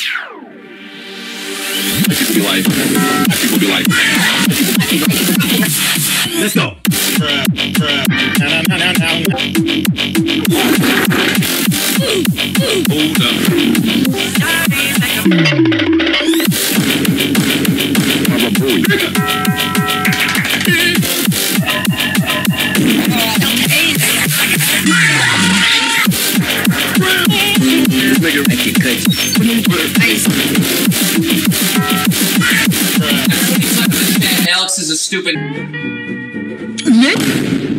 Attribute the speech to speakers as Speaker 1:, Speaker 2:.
Speaker 1: People be like, let's go. Hold up. Nigga, make it cut. Alex is a stupid. Nick?